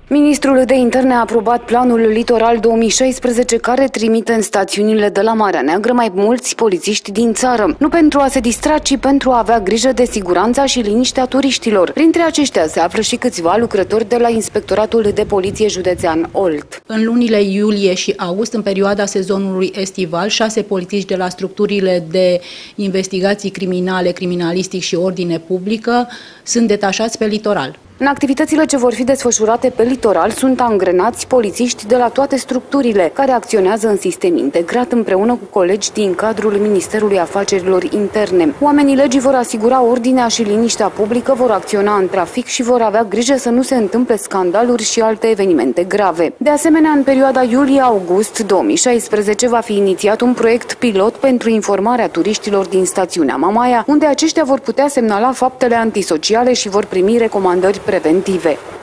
Ministrul de Interne a aprobat planul Litoral 2016 care trimite în stațiunile de la Marea Neagră mai mulți polițiști din țară. Nu pentru a se distra, ci pentru a avea grijă de siguranța și liniștea turiștilor. Printre aceștia se află și câțiva lucrători de la Inspectoratul de Poliție Județean Olt. În lunile iulie și august, în perioada sezonului estival, 6 polițiști de la structurile de investigații criminale, criminalistic și ordine publică sunt detașați pe litoral. În activitățile ce vor fi desfășurate pe litoral sunt angrenați polițiști de la toate structurile, care acționează în sistem integrat împreună cu colegi din cadrul Ministerului Afacerilor Interne. Oamenii legii vor asigura ordinea și liniștea publică, vor acționa în trafic și vor avea grijă să nu se întâmple scandaluri și alte evenimente grave. De asemenea, în perioada iulie-august 2016 va fi inițiat un proiect pilot pentru informarea turiștilor din stațiunea Mamaia, unde aceștia vor putea semnala faptele antisociale și vor primi recomandări preventive.